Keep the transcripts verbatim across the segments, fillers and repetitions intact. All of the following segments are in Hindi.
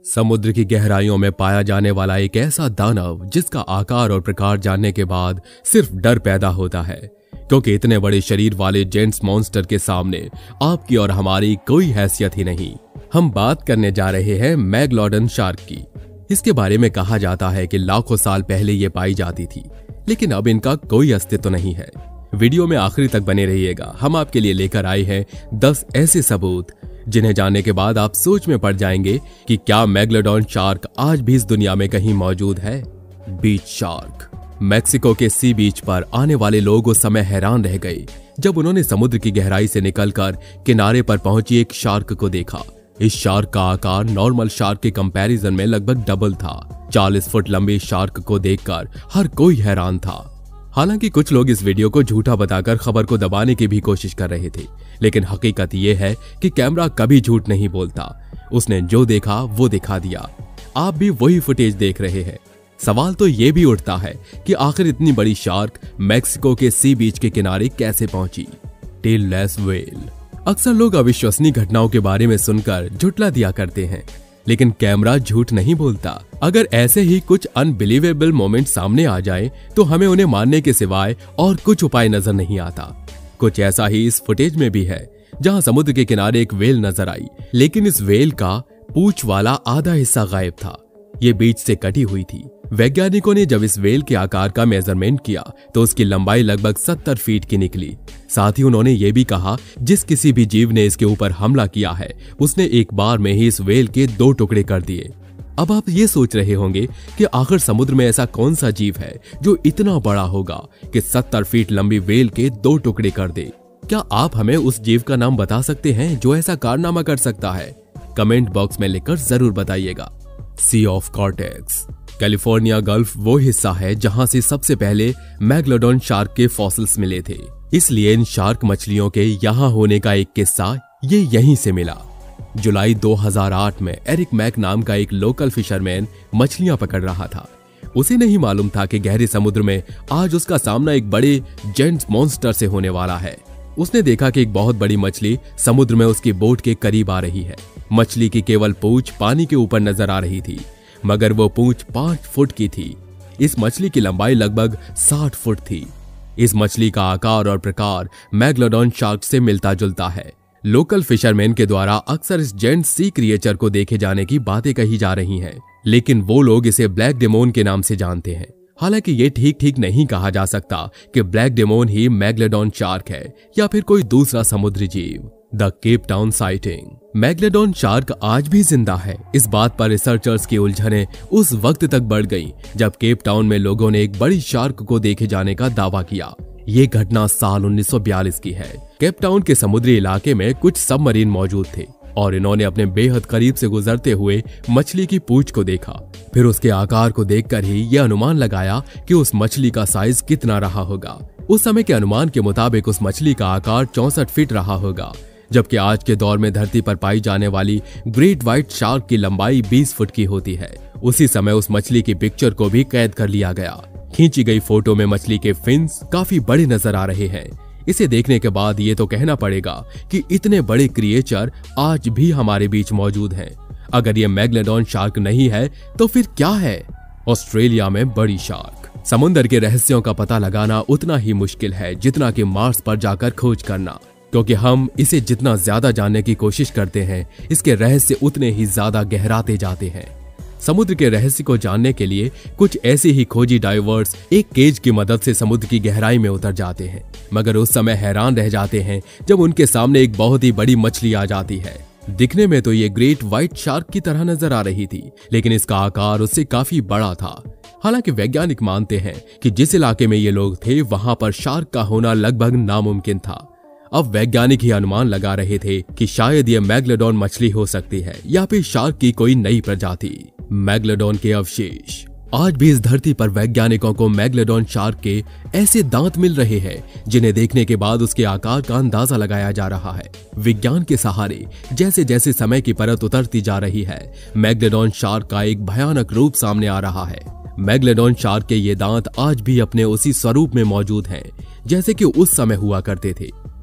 समुद्र की गहराइयों में पाया जाने वाला एक ऐसा दानव जिसका आकार और प्रकार जानने के बाद सिर्फ डर पैदा होता है, क्योंकि इतने बड़े शरीर वाले जेंट्स मॉन्स्टर के सामने आपकी और हमारी कोई हैसियत ही नहीं। हम बात करने जा रहे हैं मैगलोडन शार्क की। इसके बारे में कहा जाता है कि लाखों साल पहले ये पाई जाती थी, लेकिन अब इनका कोई अस्तित्व नहीं है। वीडियो में आखिरी तक बने रहिएगा। हम आपके लिए लेकर आए हैं दस ऐसे सबूत जिन्हें जानने के बाद आप सोच में पड़ जाएंगे कि क्या मैगलोडन शार्क आज भी इस दुनिया में कहीं मौजूद है। बीच शार्क। मेक्सिको के सी बीच पर आने वाले लोग उस समय हैरान रह गए जब उन्होंने समुद्र की गहराई से निकलकर किनारे पर पहुंची एक शार्क को देखा। इस शार्क का आकार नॉर्मल शार्क के कंपैरिजन में लगभग डबल था। चालीस फुट लंबे शार्क को देखकर हर कोई हैरान था। हालांकि कुछ लोग इस वीडियो को झूठा बताकर खबर को दबाने की भी कोशिश कर रहे थे, लेकिन हकीकत यह है कि कैमरा कभी झूठ नहीं बोलता। उसने जो देखा वो दिखा दिया। आप भी वही फुटेज देख रहे हैं। सवाल तो ये भी उठता है कि आखिर इतनी बड़ी शार्क मेक्सिको के सी बीच के किनारे कैसे पहुंची। Tailless whale. अक्सर लोग अविश्वसनीय घटनाओं के बारे में सुनकर झुठला दिया करते हैं, लेकिन कैमरा झूठ नहीं बोलता। अगर ऐसे ही कुछ अनबिलीवेबल मोमेंट सामने आ जाए तो हमें उन्हें मानने के सिवाय और कुछ उपाय नजर नहीं आता। कुछ ऐसा ही इस फुटेज में भी है, जहां समुद्र के किनारे एक वेल नजर आई, लेकिन इस वेल का पूंछ वाला आधा हिस्सा गायब था। ये बीच से कटी हुई थी। वैज्ञानिकों ने जब इस वेल के आकार का मेजरमेंट किया तो उसकी लंबाई लगभग सत्तर फीट की निकली। साथ ही उन्होंने ये भी कहा, जिस किसी भी जीव ने इसके ऊपर हमला किया है उसने एक बार में ही इस वेल के दो टुकड़े कर दिए। अब आप ये सोच रहे होंगे कि आखिर समुद्र में ऐसा कौन सा जीव है जो इतना बड़ा होगा कि सत्तर फीट लंबी वेल के दो टुकड़े कर दे। क्या आप हमें उस जीव का नाम बता सकते हैं जो ऐसा कारनामा कर सकता है? कमेंट बॉक्स में लिखकर जरूर बताइएगा। Sea of Cortez. California gulf वो हिस्सा है जहां से सबसे पहले मैगलोडन शार्क के फॉसिल्स मिले थे, इसलिए इन शार्क मछलियों के यहां होने का एक किस्सा ये यहीं से मिला। जुलाई दो हज़ार आठ में एरिक मैक नाम का एक लोकल फिशरमैन मछलियां पकड़ रहा था। उसे नहीं मालूम था कि गहरे समुद्र में आज उसका सामना एक बड़े जेंट्स मॉन्स्टर से होने वाला है। उसने देखा कि एक बहुत बड़ी मछली समुद्र में उसकी बोट के करीब आ रही है। मछली की केवल पूंछ पानी के ऊपर नजर आ रही थी, मगर वो पूंछ पांच फुट की थी। इस मछली की लंबाई लगभग साठ फुट थी। इस मछली का आकार और प्रकार मैगलोडन शार्क से मिलता जुलता है। लोकल फिशरमैन के द्वारा अक्सर इस जेंट सी क्रिएचर को देखे जाने की बातें कही जा रही हैं, लेकिन वो लोग इसे ब्लैक डेमोन के नाम से जानते हैं। हालांकि ये ठीक ठीक नहीं कहा जा सकता कि ब्लैक डेमोन ही मैगलोडन शार्क है या फिर कोई दूसरा समुद्री जीव। The Cape Town sighting. Megalodon shark आज भी जिंदा है। इस बात पर रिसर्चर्स की उलझनें उस वक्त तक बढ़ गईं जब केप टाउन में लोगों ने एक बड़ी शार्क को देखे जाने का दावा किया। ये घटना साल उन्नीस सौ बयालीस की है। केप टाउन के समुद्री इलाके में कुछ सबमरीन मौजूद थे और इन्होंने अपने बेहद करीब से गुजरते हुए मछली की पूंछ को देखा। फिर उसके आकार को देखकर ही यह अनुमान लगाया कि उस मछली का साइज कितना रहा होगा। उस समय के अनुमान के मुताबिक उस मछली का आकार चौसठ फीट रहा होगा, जबकि आज के दौर में धरती पर पाई जाने वाली ग्रेट व्हाइट शार्क की लंबाई बीस फुट की होती है। उसी समय उस मछली की पिक्चर को भी कैद कर लिया गया। खींची गई फोटो में मछली के फिन्स काफी बड़े नजर आ रहे हैं। इसे देखने के बाद ये तो कहना पड़ेगा कि इतने बड़े क्रिएचर आज भी हमारे बीच मौजूद हैं। अगर ये मैगलोडन शार्क नहीं है तो फिर क्या है? ऑस्ट्रेलिया में बड़ी शार्क। समुद्र के रहस्यों का पता लगाना उतना ही मुश्किल है जितना कि मार्स पर जाकर खोज करना, क्योंकि हम इसे जितना ज्यादा जानने की कोशिश करते हैं इसके रहस्य उतने ही ज्यादा गहराते जाते हैं। समुद्र के रहस्य को जानने के लिए कुछ ऐसे ही खोजी डाइवर्स एक केज की मदद से समुद्र की गहराई में उतर जाते हैं, मगर उस समय हैरान रह जाते हैं जब उनके सामने एक बहुत ही बड़ी मछली आ जाती है। दिखने में तो ये ग्रेट व्हाइट शार्क की तरह नजर आ रही थी, लेकिन इसका आकार उससे काफी बड़ा था। हालांकि वैज्ञानिक मानते हैं कि जिस इलाके में ये लोग थे वहां पर शार्क का होना लगभग नामुमकिन था। अब वैज्ञानिक ही अनुमान लगा रहे थे कि शायद ये मैगलोडन मछली हो सकती है या फिर शार्क की कोई नई प्रजाति। मैगलोडन के अवशेष। आज भी इस धरती पर वैज्ञानिकों को मैगलोडन शार्क के ऐसे दांत मिल रहे हैं जिन्हें देखने के बाद उसके आकार का अंदाजा लगाया जा रहा है। विज्ञान के सहारे जैसे जैसे समय की परत उतरती जा रही है, मैगलोडन शार्क का एक भयानक रूप सामने आ रहा है। मैगलोडन शार्क के ये दांत आज भी अपने उसी स्वरूप में मौजूद हैं जैसे कि उस समय हुआ करते थे।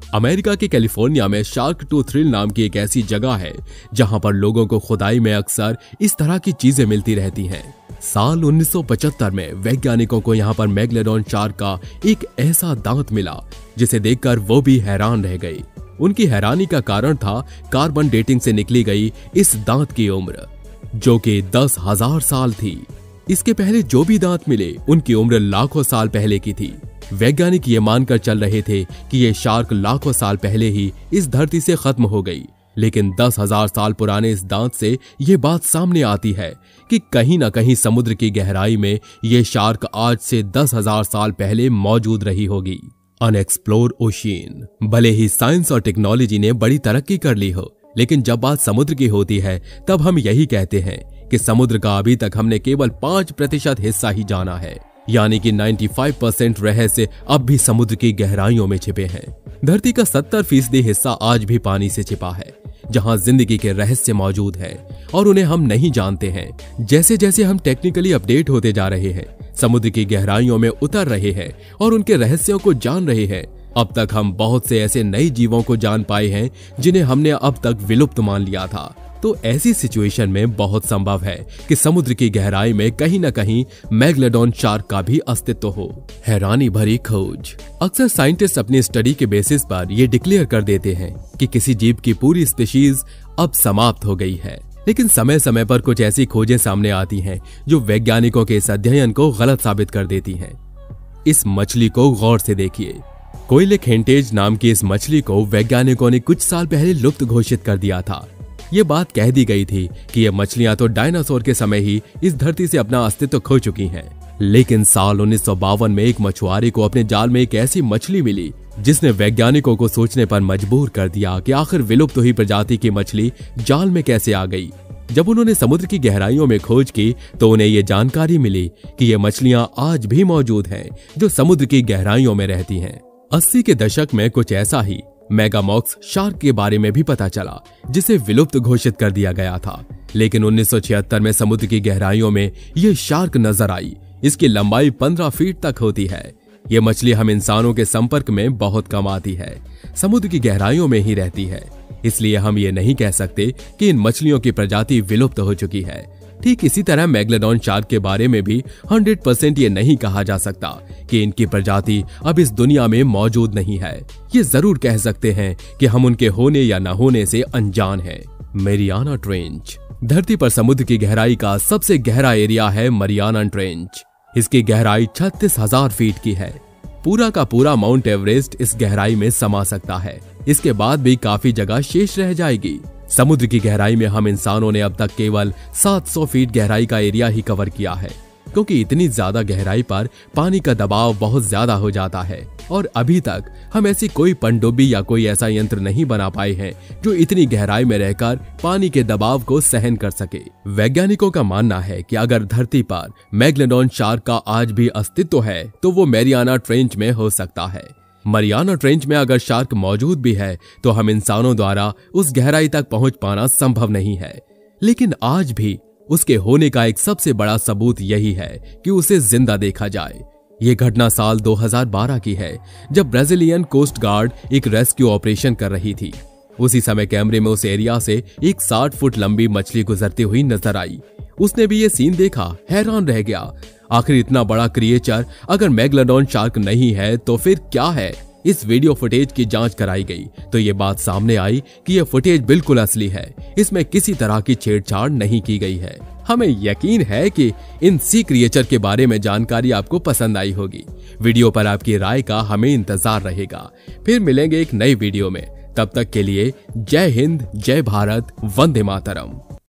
अमेरिका के कैलिफोर्निया में शार्क टू थ्रिल नाम की एक ऐसी जगह है जहां पर लोगों को खुदाई में अक्सर इस तरह की चीजें मिलती रहती हैं। साल उन्नीस सौ पचहत्तर में वैज्ञानिकों को यहां पर मेगलोडॉन शार्क का एक ऐसा दांत मिला जिसे देखकर वो भी हैरान रह गए। उनकी हैरानी का कारण था कार्बन डेटिंग से निकली गई इस दांत की उम्र, जो कि दस हजार साल थी। इसके पहले जो भी दांत मिले उनकी उम्र लाखों साल पहले की थी। वैज्ञानिक ये मानकर चल रहे थे कि ये शार्क लाखों साल पहले ही इस धरती से खत्म हो गई, लेकिन दस हजार साल पुराने इस दांत से ये बात सामने आती है कि कहीं ना कहीं समुद्र की गहराई में ये शार्क आज से दस हजार साल पहले मौजूद रही होगी। Unexplored ocean. भले ही साइंस और टेक्नोलॉजी ने बड़ी तरक्की कर ली हो, लेकिन जब बात समुद्र की होती है तब हम यही कहते हैं कि समुद्र का अभी तक हमने केवल पांच प्रतिशत हिस्सा ही जाना है, यानी कि पचानवे परसेंट रहस्य अब भी समुद्र की गहराइयों में छिपे हैं। धरती का सत्तर फीसदी हिस्सा आज भी पानी से छिपा है, जहां जिंदगी के रहस्य मौजूद है और उन्हें हम नहीं जानते हैं। जैसे जैसे हम टेक्निकली अपडेट होते जा रहे हैं, समुद्र की गहराइयों में उतर रहे हैं और उनके रहस्यों को जान रहे हैं, अब तक हम बहुत से ऐसे नए जीवों को जान पाए हैं जिन्हें हमने अब तक विलुप्त मान लिया था। तो ऐसी सिचुएशन में बहुत संभव है कि समुद्र की गहराई में कहीं न कहीं मेगलोडॉन शार्क का भी अस्तित्व हो। हैरानी भरी खोज। अक्सर साइंटिस्ट अपनी स्टडी के बेसिस पर यह डिक्लेयर कर देते हैं कि किसी जीव की पूरी स्पीशीज अब समाप्त हो गई है, लेकिन समय समय पर कुछ ऐसी खोजें सामने आती हैं जो वैज्ञानिकों के इस अध्ययन को गलत साबित कर देती हैं। इस मछली को गौर से देखिए। कोइलेखेंटेज नाम की इस मछली को वैज्ञानिकों ने कुछ साल पहले लुप्त घोषित कर दिया था। ये बात कह दी गई थी कि ये मछलियां तो डायनासोर के समय ही इस धरती से अपना अस्तित्व खो चुकी हैं, लेकिन साल उन्नीस सौ बावन में एक मछुआरे को अपने जाल में एक ऐसी मछली मिली जिसने वैज्ञानिकों को सोचने पर मजबूर कर दिया कि आखिर विलुप्त हुई प्रजाति की मछली जाल में कैसे आ गई। जब उन्होंने समुद्र की गहराइयों में खोज की तो उन्हें ये जानकारी मिली कि ये मछलियां आज भी मौजूद हैं जो समुद्र की गहराइयों में रहती हैं। अस्सी के दशक में कुछ ऐसा ही मेगामॉक्स शार्क के बारे में भी पता चला जिसे विलुप्त घोषित कर दिया गया था, लेकिन उन्नीस सौ छिहत्तर में समुद्र की गहराइयों में ये शार्क नजर आई। इसकी लंबाई पंद्रह फीट तक होती है। ये मछली हम इंसानों के संपर्क में बहुत कम आती है, समुद्र की गहराइयों में ही रहती है, इसलिए हम ये नहीं कह सकते कि इन मछलियों की प्रजाति विलुप्त हो चुकी है। ठीक इसी तरह मेगलोडॉन शार्क के बारे में भी सौ परसेंट ये नहीं कहा जा सकता कि इनकी प्रजाति अब इस दुनिया में मौजूद नहीं है। ये जरूर कह सकते हैं कि हम उनके होने या न होने से अनजान हैं। Mariana trench. धरती पर समुद्र की गहराई का सबसे गहरा एरिया है मैरियाना ट्रेंच। इसकी गहराई छत्तीस हजार फीट की है। पूरा का पूरा माउंट एवरेस्ट इस गहराई में समा सकता है। इसके बाद भी काफी जगह शेष रह जाएगी। समुद्र की गहराई में हम इंसानों ने अब तक केवल सात सौ फीट गहराई का एरिया ही कवर किया है, क्योंकि इतनी ज्यादा गहराई पर पानी का दबाव बहुत ज्यादा हो जाता है और अभी तक हम ऐसी कोई पनडुब्बी या कोई ऐसा यंत्र नहीं बना पाए हैं जो इतनी गहराई में रहकर पानी के दबाव को सहन कर सके। वैज्ञानिकों का मानना है कि अगर धरती पर मेगलोडॉन शार्क का आज भी अस्तित्व है तो वो मैरियाना ट्रेंच में हो सकता है। मैरियाना ट्रेंच में अगर शार्क मौजूद भी है तो हम इंसानों द्वारा उस गहराई तक पहुंच पाना संभव नहीं है, लेकिन आज भी उसके होने का एक सबसे बड़ा सबूत यही है कि उसे जिंदा देखा जाए। ये घटना साल दो हज़ार बारह की है, जब ब्राजीलियन कोस्ट गार्ड एक रेस्क्यू ऑपरेशन कर रही थी। उसी समय कैमरे में उस एरिया से एक साठ फुट लंबी मछली गुजरती हुई नजर आई। उसने भी ये सीन देखा, हैरान रह गया। आखिर इतना बड़ा क्रिएचर अगर मेगलोडॉन शार्क नहीं है तो फिर क्या है? इस वीडियो फुटेज की जांच कराई गई तो ये बात सामने आई कि यह फुटेज बिल्कुल असली है। इसमें किसी तरह की छेड़छाड़ नहीं की गई है। हमें यकीन है कि इन सी क्रिएचर के बारे में जानकारी आपको पसंद आई होगी। वीडियो पर आपकी राय का हमें इंतजार रहेगा। फिर मिलेंगे एक नई वीडियो में। तब तक के लिए जय हिंद, जय भारत, वंदे मातरम।